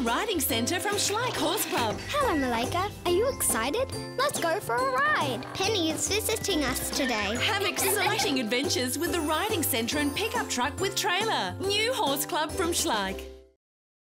riding centre from Schleich Horse Club. Hello, Malika. Are you excited? Let's go for a ride. Penny is visiting us today. Have exciting adventures with the riding centre and pickup truck with trailer. New Horse Club from Schleich.